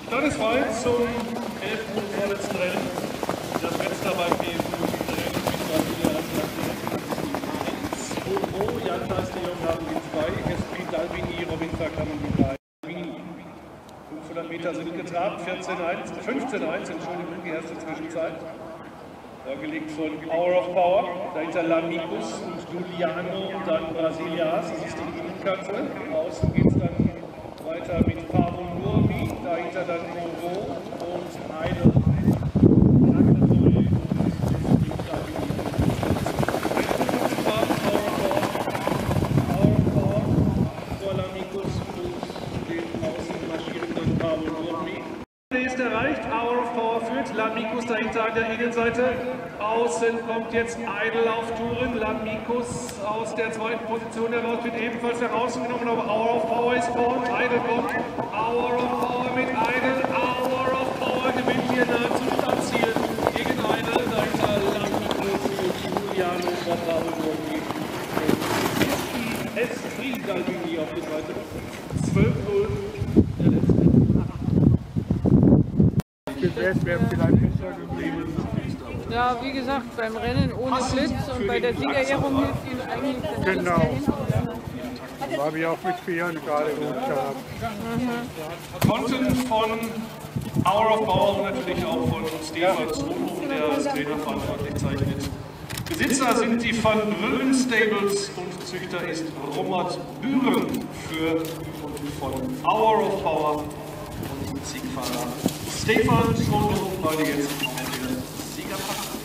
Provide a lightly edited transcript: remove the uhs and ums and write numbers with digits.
Dann ist frei zum 11. und vorletzten Rennen. Das letzte beim BSU-Rennen mit Brasilia Obo, Jan Leiste-Jung haben die 2, Esprit Dalbini, Robin Verkamm die 3. 500 Meter sind getrabt, 15:1, Entschuldigung, die erste Zwischenzeit. Vorgelegt von Hour of Power, dahinter Lamicus und Giuliano, dann Brasilias, das ist die Grünkante. Außen geht es dann weiter mit Pavo Nurmi, dahinter dann Moreau und Heidel. Ist erreicht, Hour of Power führt, Lamicus dahinter an der Innenseite, außen kommt jetzt Idle auf Touren, Lamicus aus der zweiten Position heraus wird ebenfalls herausgenommen, aber Hour of Power ist vorn, Idle kommt, Hour of Power mit Idle, Hour of Power gewinnt hier nahezu Stadtziel gegen Idle, dahinter Lamicus für Giuliano, Bravo Nurmi und Esprit Dalbini auf die Seite, 12:0. Wäre vielleicht besser geblieben. Ja, wie gesagt, beim Rennen ohne Blitz und bei der Siegerehrung hilft ihm eigentlich der Genau. Da habe ich auch mit Vieren gerade gut gehabt. Content von Hour of Power und natürlich auch von Stefan Zwohofen, der als Trainer verantwortlich zeichnet. Besitzer sind die Van Brüllen Stables und Züchter ist Robert Büren für und von Hour of Power und Siegfahrer Stefan Zwohofen, heute jetzt auf der Siegerpacht.